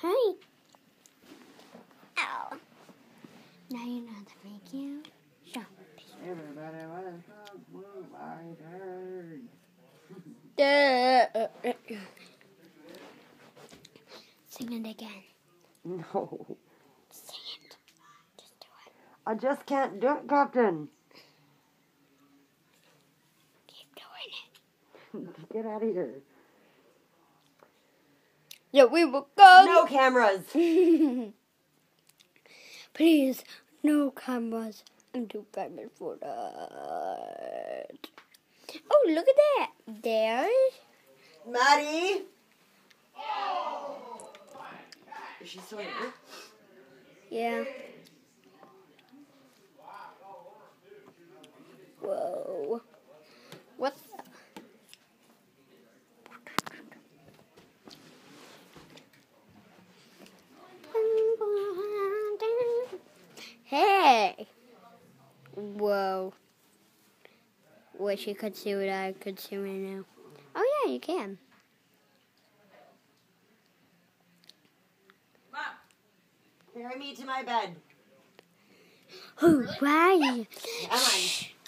Hi. Ow. Now you know how to make you. Show. Everybody was blue eyed herd. Sing it again. No. Sing it. Just do it. I just can't do it, Captain. Keep doing it. Get out of here. Yeah, we will go. No cameras. Please, no cameras. I'm too famous for that. Oh, look at that. There's. Maddie. Is she still here? Yeah. Whoa. What's that? Hey! Whoa. Wish you could see what I could see right now. Oh, yeah, you can. Mom, carry me to my bed. Oh, right. Come on.